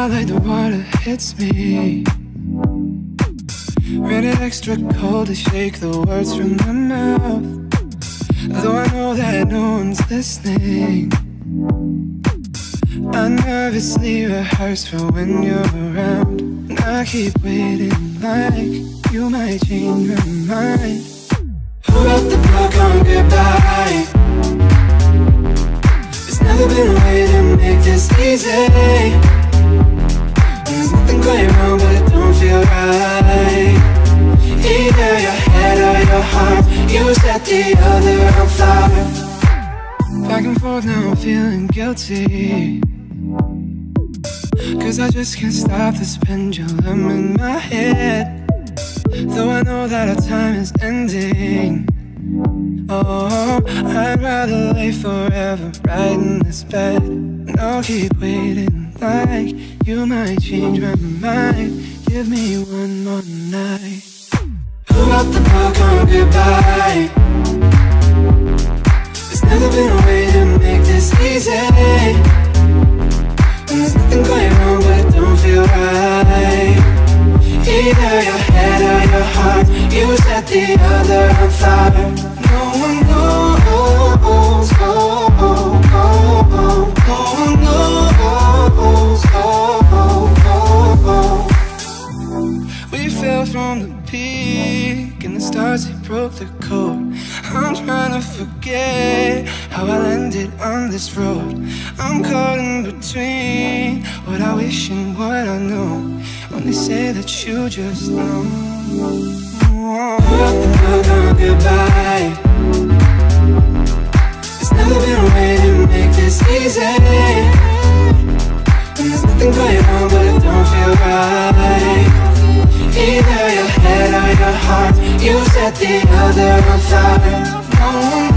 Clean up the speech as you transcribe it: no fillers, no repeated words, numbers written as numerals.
hot like the water hits me. Rated extra cold to shake the words from my mouth. Though I know that no one's listening, I nervously rehearse for when you're around. And I keep waiting like you might change my mind. Who wrote the book on goodbye? There's never been a way to make this easy. There's nothing going wrong, but it don't feel right. Either your head or your heart, you set the other on fire. Back and forth now, I'm feeling guilty, 'cause I just can't stop this pendulum in my head. Though I know that our time is ending, oh, I'd rather lay forever right in this bed. And I'll keep waiting like you might change my mind. Give me one more night. Who wrote the book on goodbye? There's never been a way to make this easy. There's nothing going wrong, but it don't feel right. Either your head or your heart, you set the other on fire. No one knows, oh, oh, oh, oh. No one knows, oh, oh, oh. We fell from the peak and the stars, they broke the code. I'm trying to forget how I landed on this road. I'm caught in between what I wish and what I know. When they say that you just know. Who wrote the book on goodbye? There's never been a way to make this easy. There's nothing going wrong, but it don't feel right. Either your head or your heart, you set the other on fire. No one